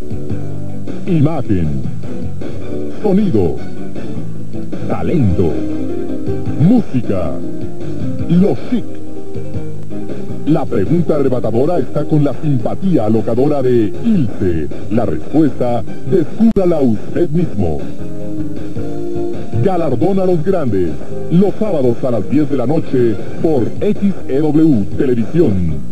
Imagen, sonido, talento, música, lo chic. La pregunta arrebatadora está con la simpatía alocadora de Ilse. La respuesta, descúbrala usted mismo. Galardona a los grandes, los sábados a las 10 de la noche por XEW Televisión.